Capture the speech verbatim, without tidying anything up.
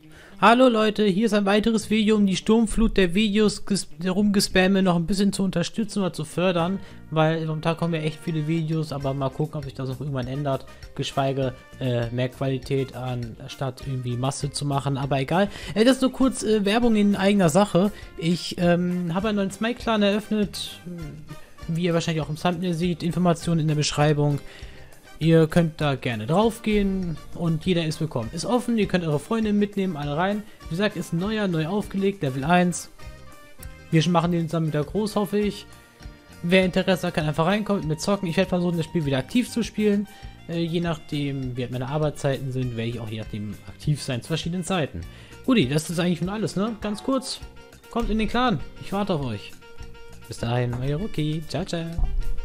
Hallo Leute, hier ist ein weiteres Video, um die Sturmflut der Videos rumgespamme noch ein bisschen zu unterstützen oder zu fördern, weil momentan kommen ja echt viele Videos, aber mal gucken, ob sich das auch irgendwann ändert, geschweige äh, mehr Qualität anstatt irgendwie Masse zu machen, aber egal. Äh, das ist nur kurz äh, Werbung in eigener Sache. Ich ähm, habe einen neuen Smite-Clan eröffnet, wie ihr wahrscheinlich auch im Thumbnail seht, Informationen in der Beschreibung. Ihr könnt da gerne drauf gehen und jeder ist willkommen. Ist offen, ihr könnt eure Freunde mitnehmen, alle rein. Wie gesagt, ist ein neuer, neu aufgelegt, Level eins. Wir machen den zusammen wieder groß, hoffe ich. Wer Interesse hat, kann einfach reinkommen und mit zocken. Ich werde versuchen, das Spiel wieder aktiv zu spielen. Äh, je nachdem, wie halt meine Arbeitszeiten sind, werde ich auch je nachdem aktiv sein zu verschiedenen Zeiten. Guti, das ist eigentlich schon alles, ne? Ganz kurz, kommt in den Clan. Ich warte auf euch. Bis dahin, euer Rookie. Ciao, ciao.